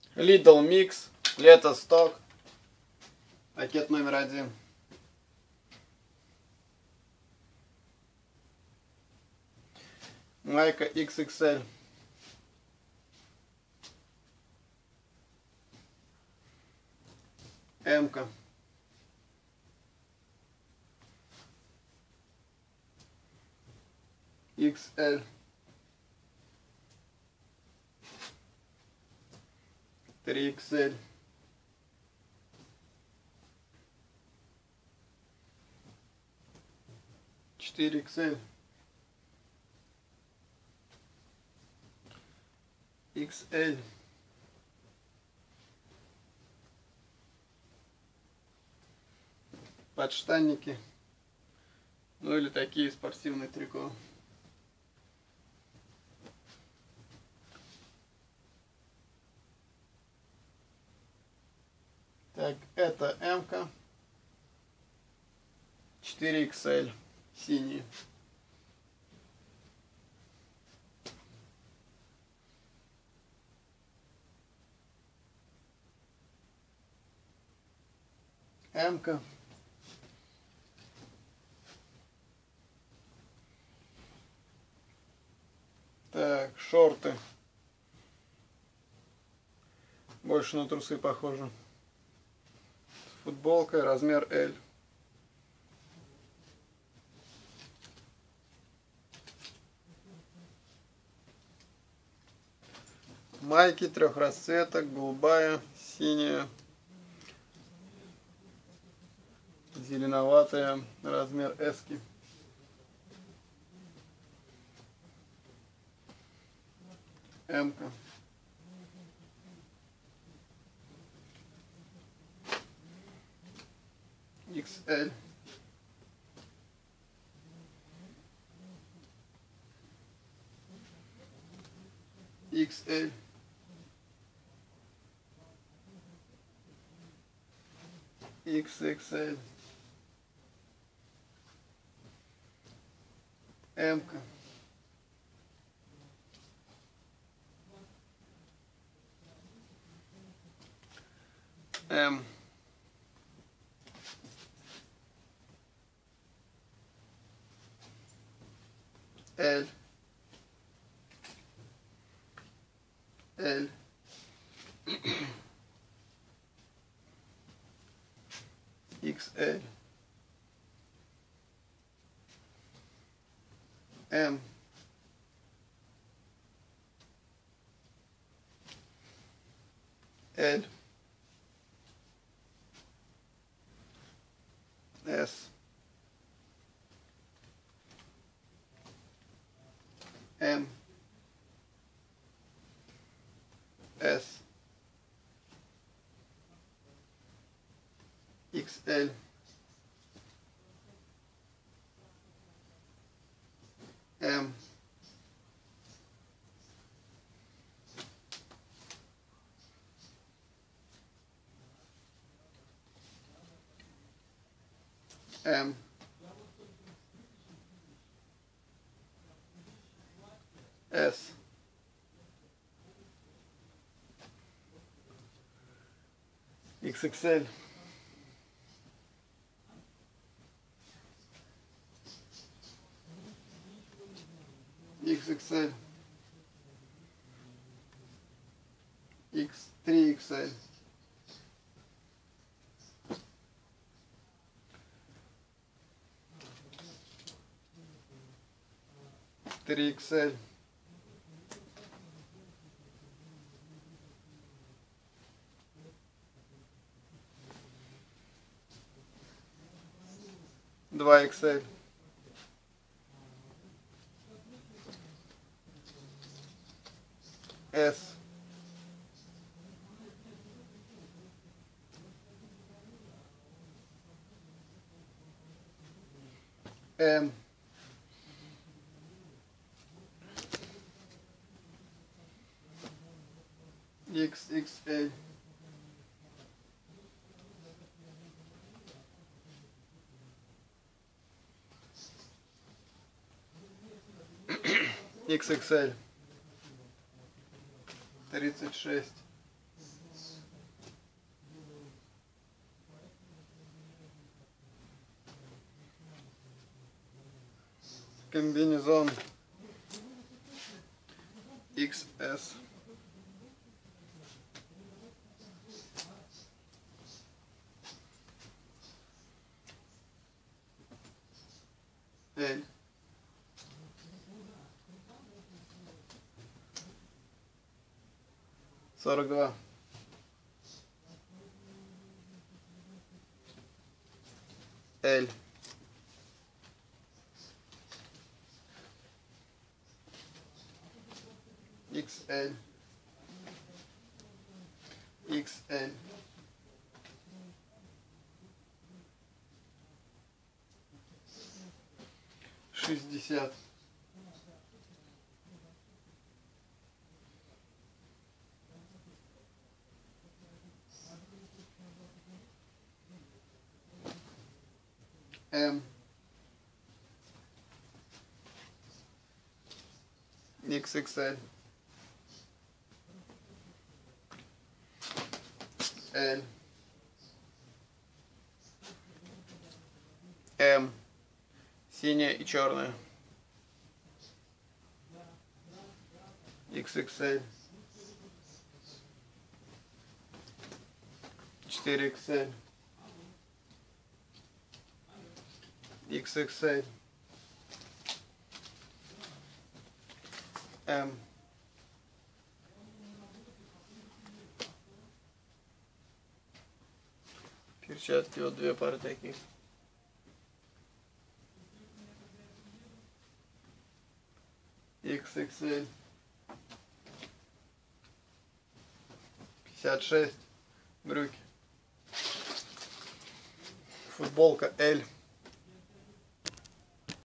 Lidl Mix, лето сток, пакет номер 1. Майка XXL. М-ка. XL. 3XL. 4XL. XL. Подштанники. Ну или такие спортивные трико. Так, это М-ка. 4XL. Синие. М-ка. Так, шорты. Больше на трусы похоже. С футболкой, размер L. Майки 3 расцветок, голубая, синяя, зеленоватая, размер S. М-ка. XL. XL. XXL. М-ка. М. L. L. XL. М. L. S. М. S. XL. М. М. S. XXL. XXL. X3XL. 3XL. 2XL. S. М. XXL. XXL. 36. Комбинезон XS. L. Сорок два. L. XL. XL. Шестьдесят. М. XXL. L. М. Синяя и черная. XXL. 4XL. XXL. М. Перчатки, вот две пары таких. XXL. 56. Брюки. Футболка L.